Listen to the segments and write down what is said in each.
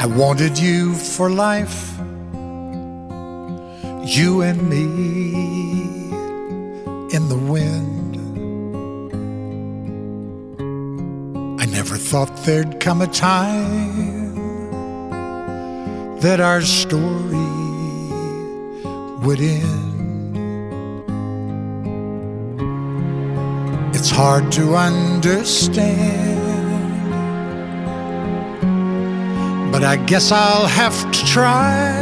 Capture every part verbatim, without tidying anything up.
I wanted you for life, you and me in the wind. I never thought there'd come a time that our story would end. It's hard to understand, but I guess I'll have to try.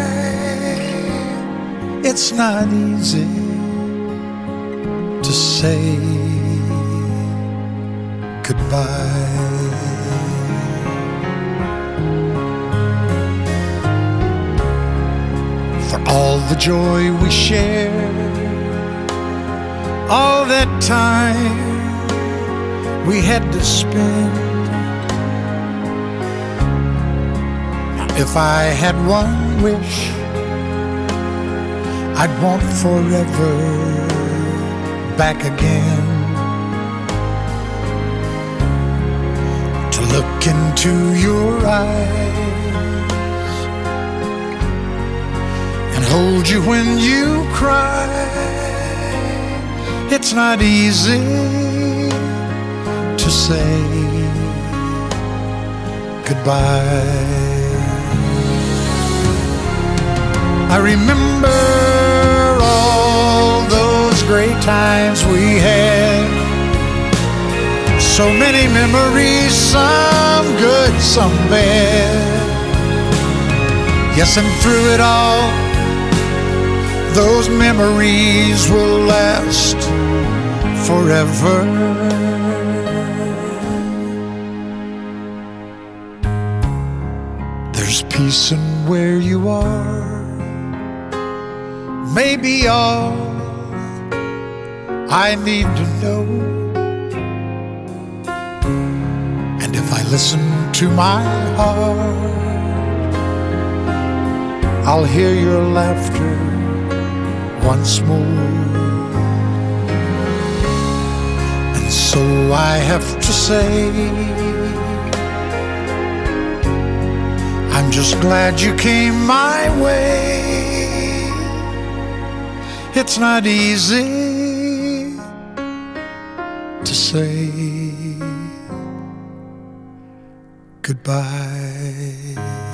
It's not easy to say goodbye. For all the joy we shared, all that time we had to spend. If I had one wish, I'd want forever back again. To look into your eyes and hold you when you cry. It's not easy to say goodbye. I remember all those great times we had. So many memories, some good, some bad. Yes, and through it all, those memories will last forever. There's peace in where you are, maybe all I need to know. And if I listen to my heart, I'll hear your laughter once more. And so I have to say, I'm just glad you came my way. It's not easy to say goodbye.